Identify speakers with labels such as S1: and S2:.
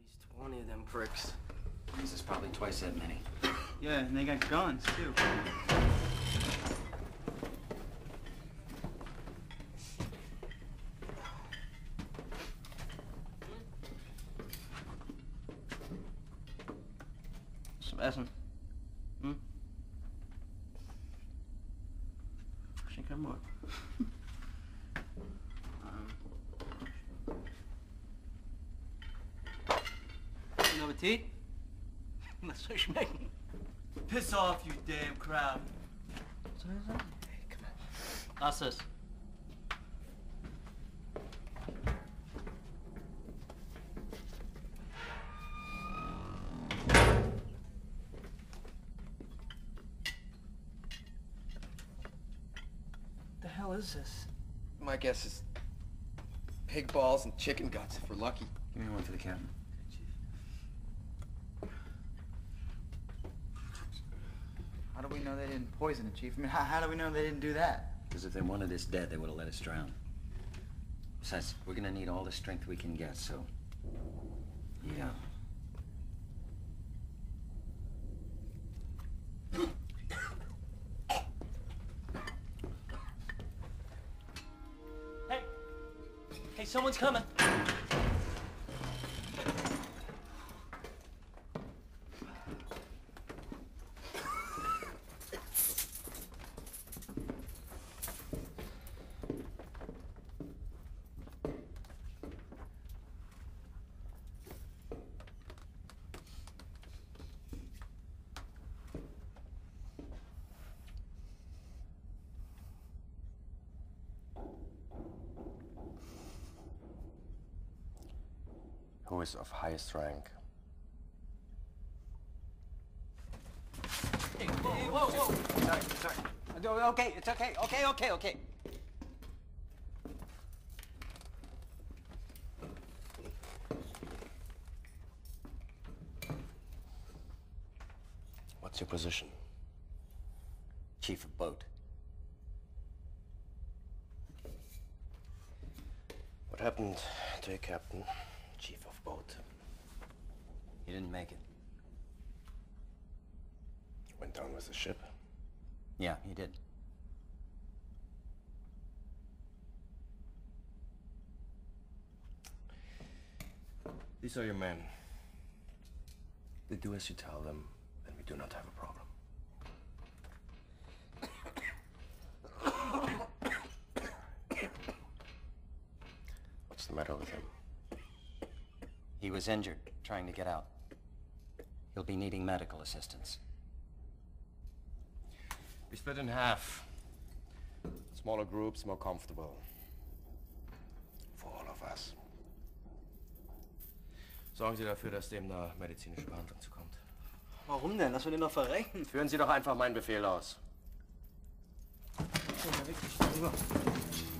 S1: least 20 of them pricks.
S2: This is probably twice that many.
S3: Yeah, and they got guns, too. Some Essen. Schenk mal. Guten Appetit. Das soll schmecken.
S1: Piss off, you damn crowd.
S3: Soll ich sagen?
S1: Hey, come on.
S3: Lass es. The hell is this?
S1: My guess is pig balls and chicken guts if we're lucky.
S2: Give me one for the captain.
S3: How do we know they didn't poison it, Chief? I mean, how do we know they didn't do that?
S2: Because if they wanted us dead, they would have let us drown. Besides, we're gonna need all the strength we can get, so... Yeah.
S1: Hey! Hey, someone's coming.
S4: Who is of highest rank?
S2: Hey, whoa, whoa! Sorry. Okay, it's okay. Okay.
S4: What's your position?
S2: Chief of boat.
S4: What happened to your captain, chief of boat?
S2: He didn't make it.
S4: Went down with the ship?
S2: Yeah, he did.
S4: These are your men. They do as you tell them, and we do not have a problem. What's the matter with him?
S2: He was injured, trying to get out. He'll be needing medical assistance.
S4: We split in half. Smaller groups, more comfortable. For all of us. Sorgen Sie dafür, dass dem eine medizinische Behandlung zukommt.
S1: Warum denn? Lass wir den doch verrecken.
S4: Führen Sie doch einfach meinen Befehl aus.
S1: Ja, wirklich. Lieber.